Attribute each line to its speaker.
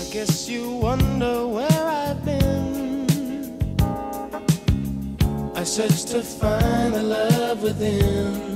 Speaker 1: Guess you wonder where I've been. I searched to find the love within.